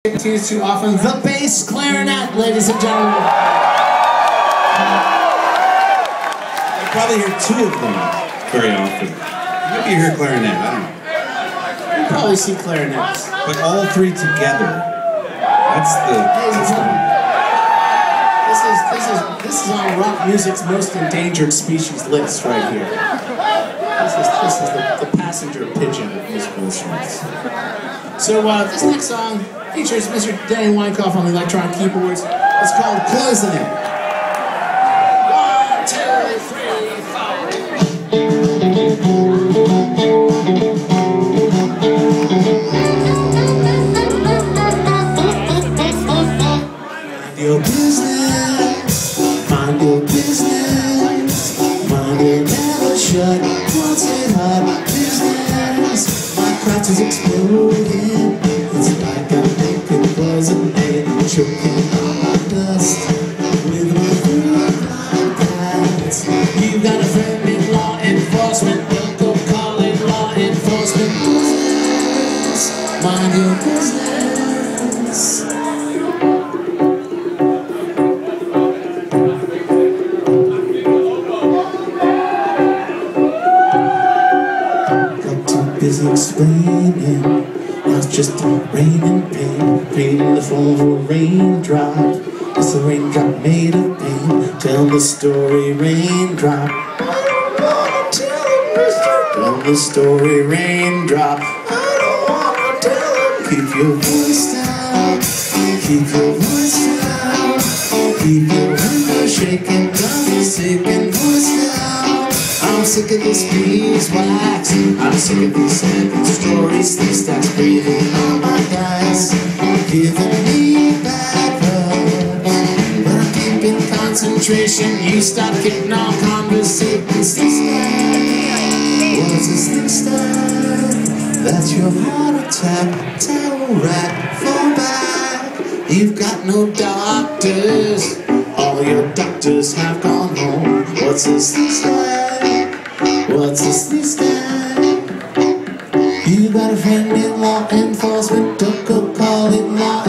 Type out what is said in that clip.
Too often, the bass clarinet, ladies and gentlemen. You probably hear two of them very often. Maybe you hear clarinet, I don't know. You probably see clarinets. But all three together, that's the... This is on rock music's most endangered species list right here. This is the passenger pigeon of musical instruments. So this next song features Mr. Danny Weinkauf on the electronic keyboards. It's called Cloisonne. 1, 2, 3, 4. Your business, mind your business, mind it never shut, what's it hot, business, my crotch is exploding, it's like I'm making Cloisonne, choking on my dust, with my food like that, you got a friend in law enforcement, don't go calling law enforcement, business, mind your business. Busy explaining, now it's just rain and pain, pain in the form of a raindrop. It's a raindrop made of pain. Tell the story, raindrop. I don't wanna tell it, mister. Tell the story, raindrop. I don't wanna tell it. Keep your voice down. Keep your voice down. Keep your window shaking. Don't be sick and voice down. I'm sick of this beeswax. I'm sick of these sad stories. These stacks breathing on my guys, giving me bad rubs. When I'm deep in concentration, you start getting all conversations. What's this thing stuff? That's your heart attack. Towel rack, fall back. You've got no doctors. All your doctors have gone home. What's this thing stuff? What's this these days? You got a friend in law enforcement, don't go calling law